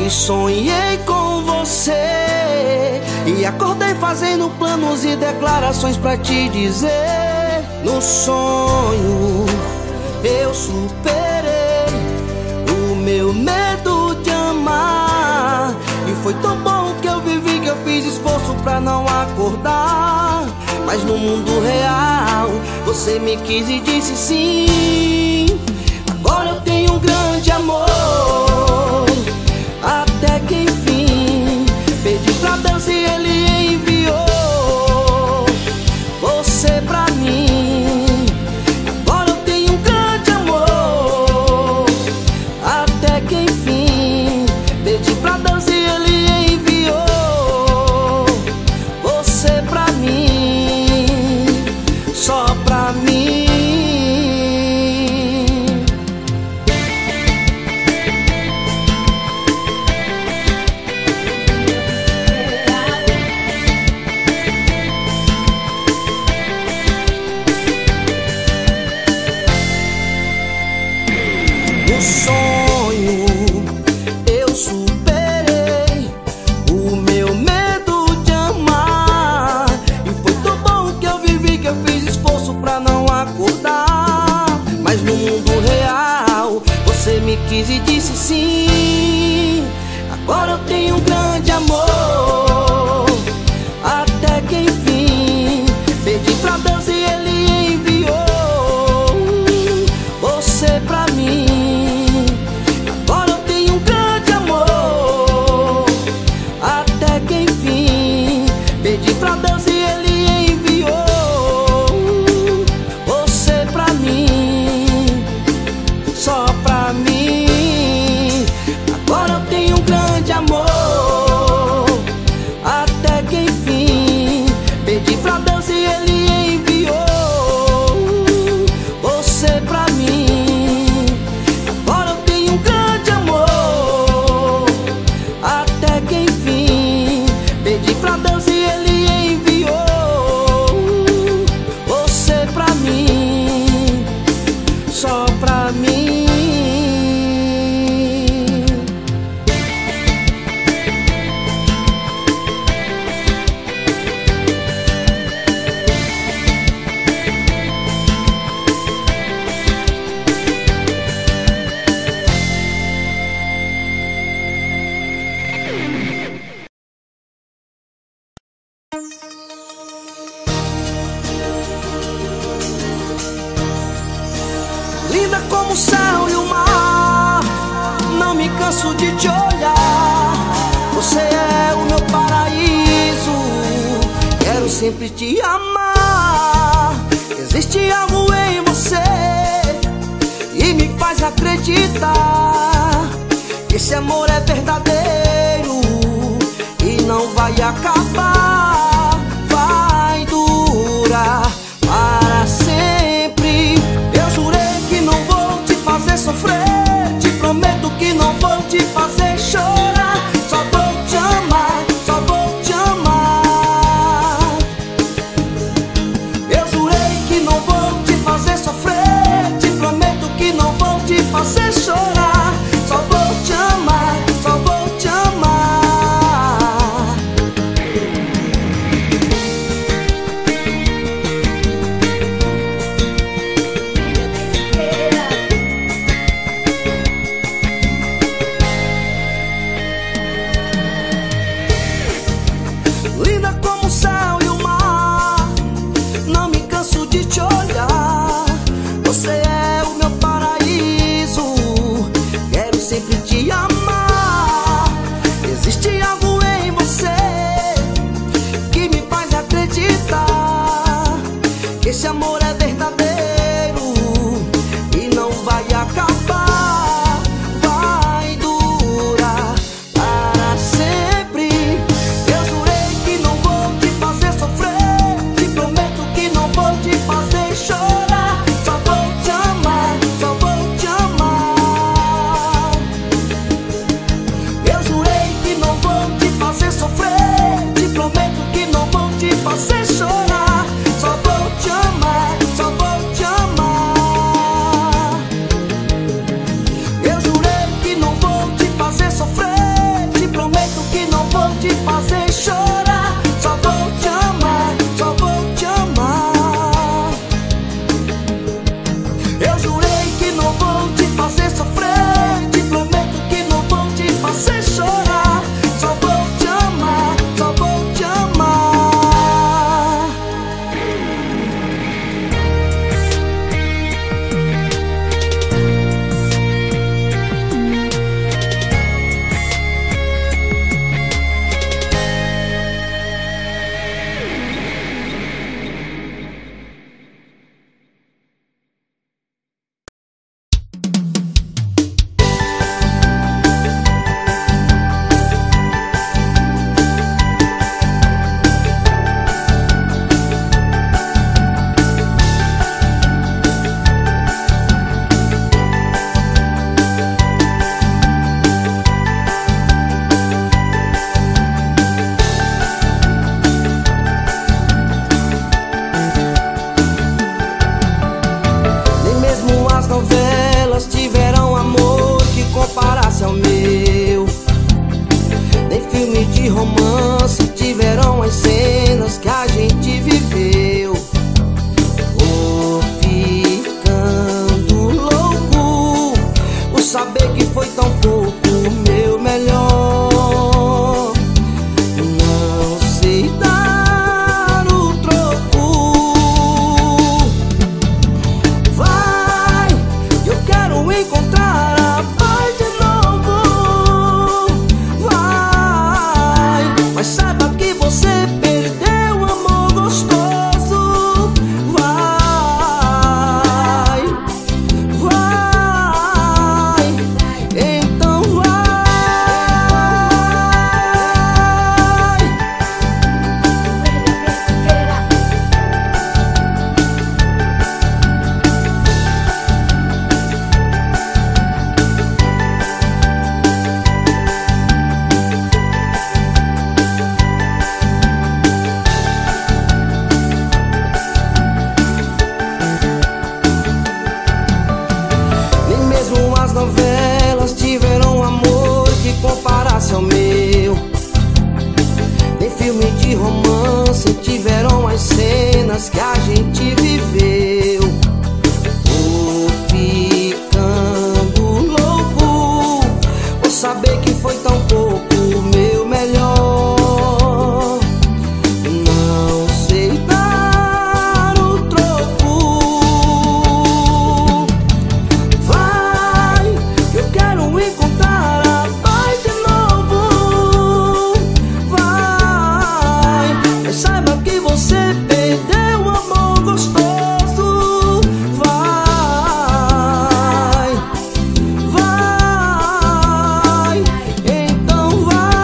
E sonhei com você, e acordei fazendo planos e declarações pra te dizer. No sonho eu superei o meu medo de amar, e foi tão bom que eu vivi, que eu fiz esforço pra não acordar. Mas no mundo real você me quis e disse sim. Agora eu tenho um grande amor, até que enfim pedi pra Deus e Ele enviou você pra mim. Agora eu tenho um grande amor, até que enfim pedi pra Deus e Ele enviou você pra mim, só pra mim. No sonho eu superei o meu medo de amar, e foi tão bom que eu vivi, que eu fiz esforço pra não acordar. Mas no mundo real você me quis e disse sim. Agora eu tenho um grande amor, até que enfim pedi pra Deus e Ele enviou você pra mim. Agora eu tenho um grande amor, até que enfim pedi pra Deus e Ele enviou você pra mim, só pra mim. Agora eu tenho um grande amor, até que enfim pedi pra Deus e Ele enviou você pra mim. Agora eu tenho um grande amor, até que enfim pedi pra Deus e Ele enviou você pra mim, só pra mim. Linda como o céu e o mar, não me canso de te olhar. Você é o meu paraíso, quero sempre te amar. Existe algo em você e me faz acreditar que esse amor é verdadeiro e não vai acabar, vai durar para sempre. Eu jurei que não vou te fazer sofrer, te prometo que não vou te fazer chorar. Só vou te amar, só vou te amar. Eu jurei que não vou te fazer sofrer, te prometo que não vou te fazer chorar. Só vou te amar, só vou te amar. Linda como o céu e o mar, não me canso de te olhar. Você é o meu paraíso, saber que foi tão pouco o meu melhor. Não sei dar o troco. Vai, eu quero encontrar a paz de novo. Vai, mas saiba que você perdeu o amor gostoso. Vai, vai, então vai. Nem mesmo as novelas tiveram amor que comparasse ao meu. Nem filme de romance tiveram as cenas que a gente viveu. Tô ficando louco por saber que foi tão pouco o meu melhor. Não sei dar o troco. Vai, eu quero encontrar a paz de novo. Vai, mas saiba que você perdeu o amor gostoso. Vai, vai, então vai.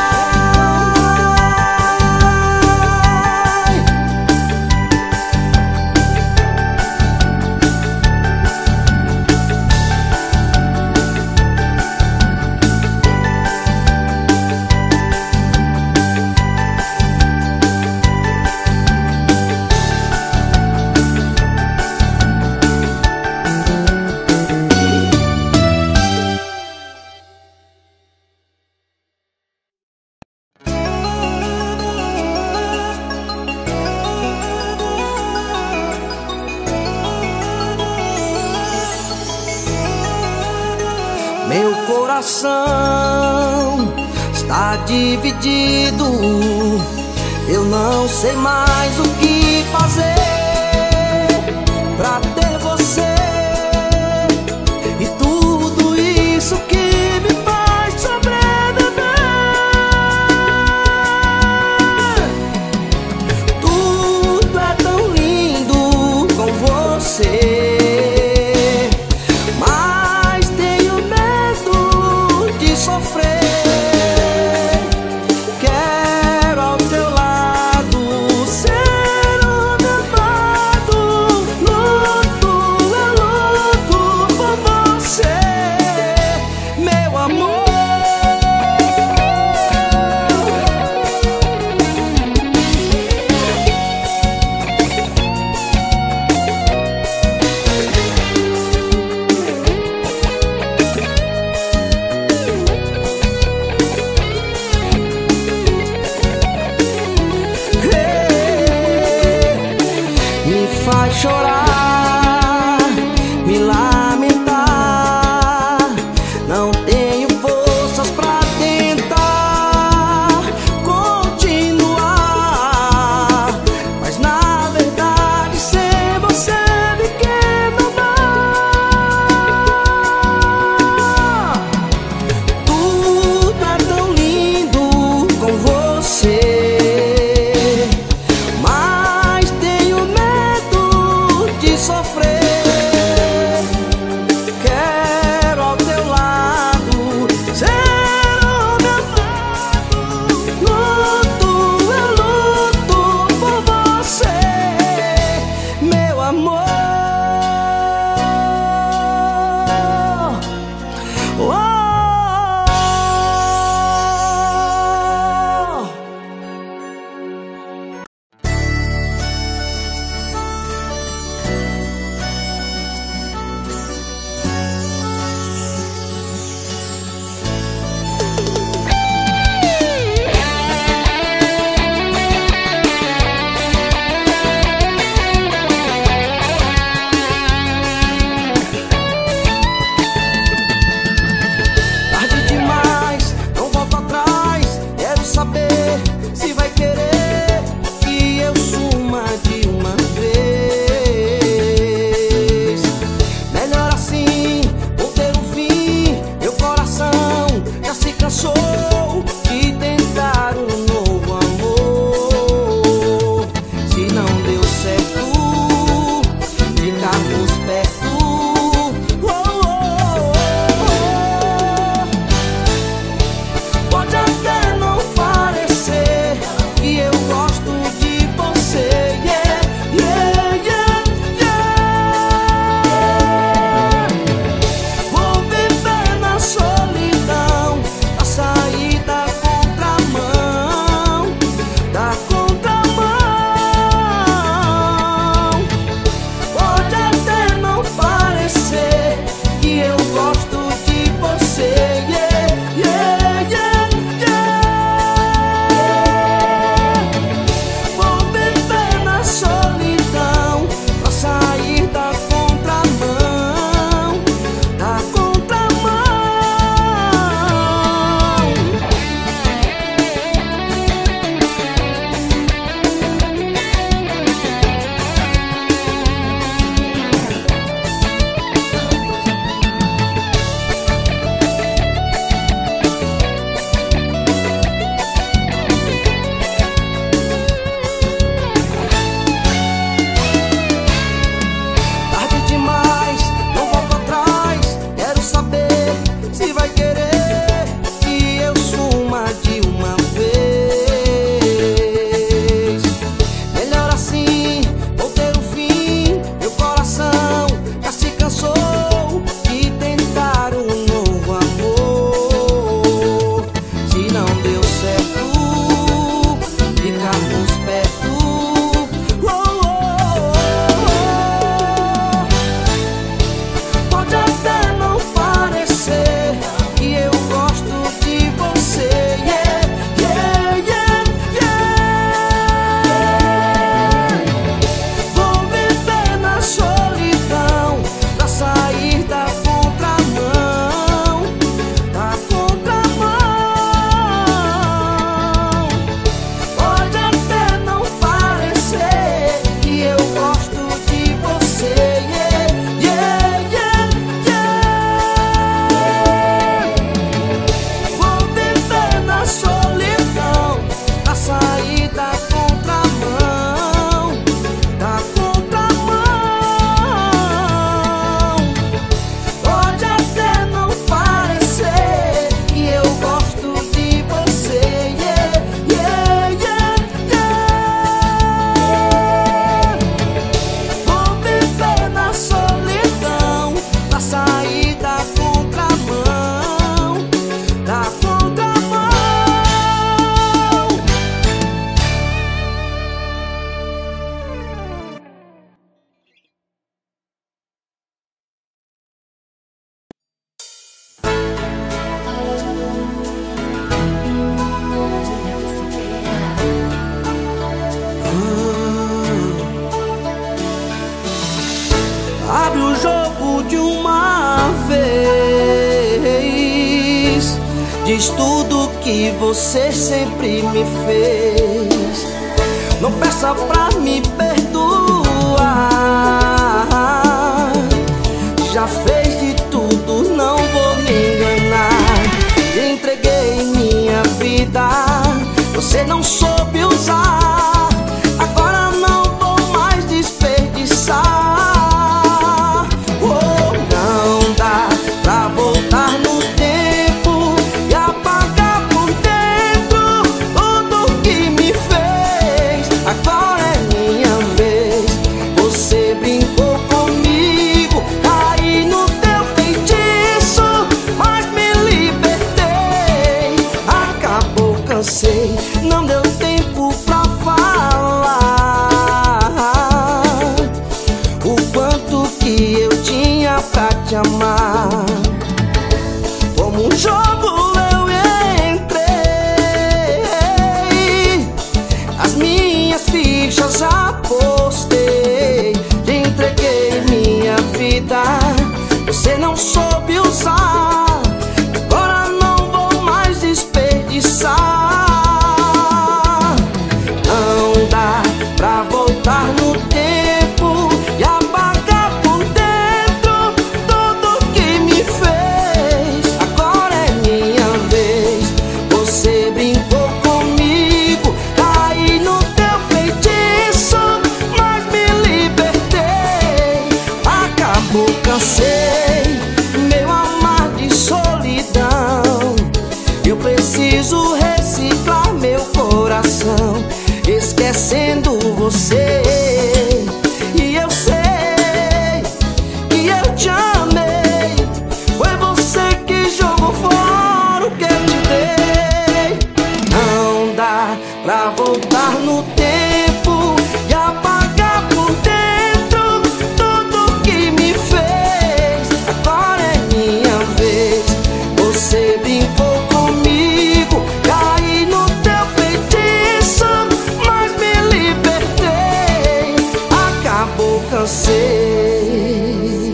Meu coração está dividido. Eu não sei mais o que fazer pra ter você e tudo isso que me faz sobreviver. Tudo é tão lindo com você. Quero ao teu lado ser o meu amado. diz tudo que você sempre me fez. Não peça pra me perdoar, já fez de tudo, não vou me enganar. Entreguei minha vida, você não soube usar. Agora não vou mais desperdiçar. Oh, não dá pra voltar no tempo e apagar por dentro tudo que me fez. Agora é minha vez. Você brincou comigo, caí no teu feitiço, mas me libertei. Acabou, cansei, não deu tempo pra falar o quanto que eu tinha pra te amar. Como um jogo eu entrei, as minhas fichas apostei. Te entreguei minha vida, você não soube usar. Agora não vou mais desperdiçar. Não dá pra voltar no tempo e apagar por dentro tudo que me fez. Agora é minha vez. Você brincou comigo, caí no teu feitiço, mas me libertei. Acabou, cansei, meu amar de solidão. Eu preciso reciclar meu coração, esquecendo você. E eu sei que eu te amei, foi você que jogou fora o que eu te dei. Não dá pra voltar no tempo e apagar por dentro tudo que me fez. Agora é minha vez. Você brincou comigo, caí no teu feitiço, mas me libertei. Acabou, cansei.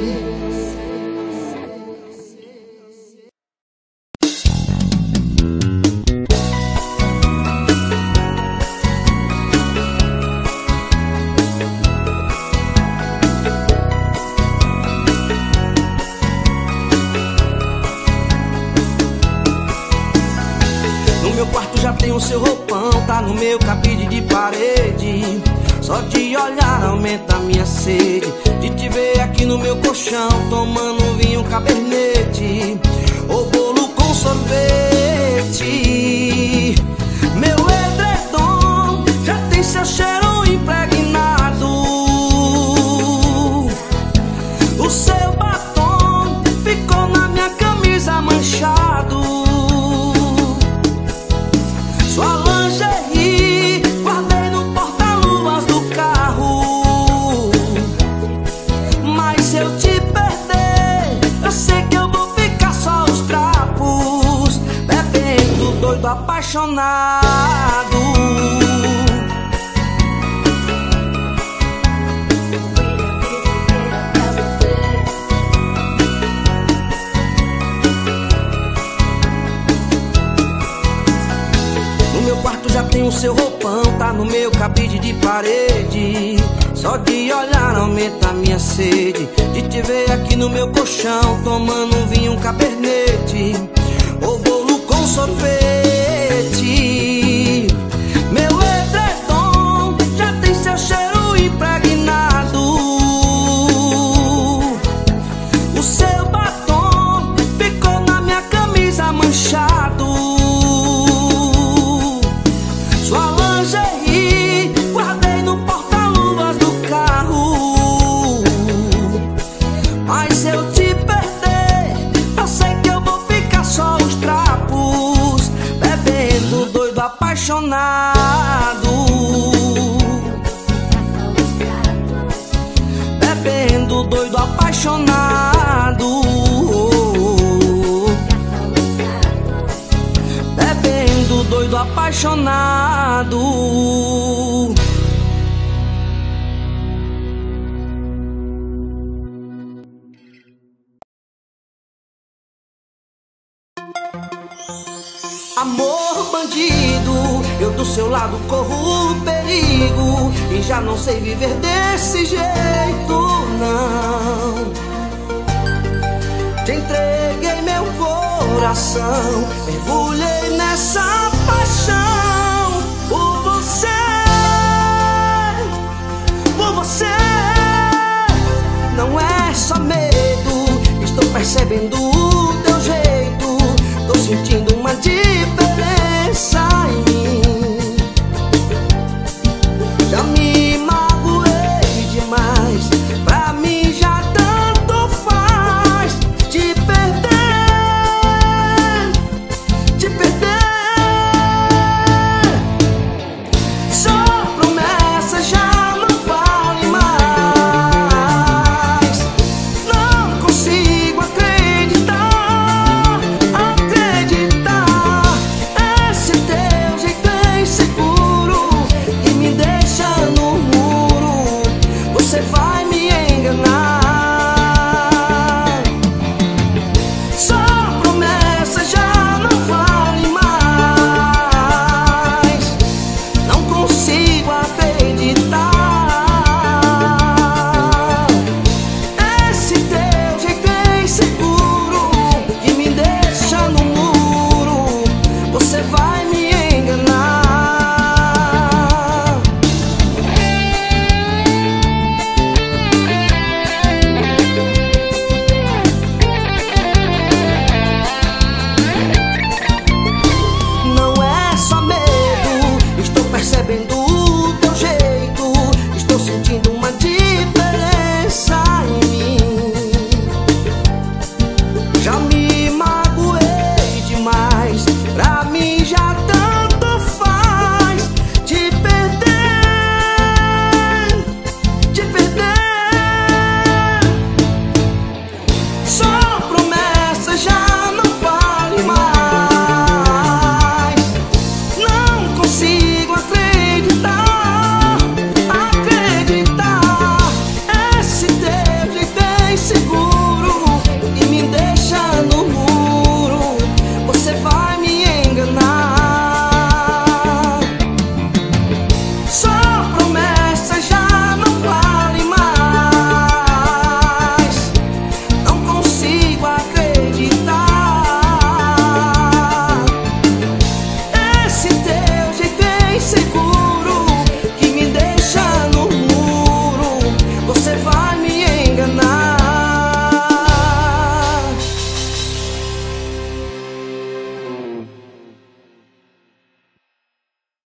No meu quarto já tem o seu roupão, tá no meu cabide de parede. Só de olhar aumenta a minha sede, de te ver aqui no meu colchão, tomando um vinho cabernete ou bolo com sorvete. Meu edredom já tem seu cheiro impregnado, o seu batom ficou na minha camisa manchado. Sua lingerie guardei no porta-luvas do carro, mas se eu te perder, eu sei que eu vou ficar só os trapos, bebendo doido apaixonado. No meu quarto já tem o seu roupão, tá no meu cabide de parede. Só de olhar aumenta a minha sede, de te ver aqui no meu colchão, tomando um vinho cabernete ou bolo com sorvete. Meu edredom já tem seu cheiro impregnado, o seu batom ficou na minha camisa manchado. Sua lingerie guardei no porta-luvas do carro, mas se eu te perder, eu sei que eu vou ficar só os trapos, bebendo doido apaixonado. Bebendo doido apaixonado. Bebendo doido apaixonado. Amor bandido, eu do seu lado corro perigo e já não sei viver desse jeito, não. Te entreguei meu coração, mergulhei nessa paixão por você, por você. Não é só medo, estou percebendo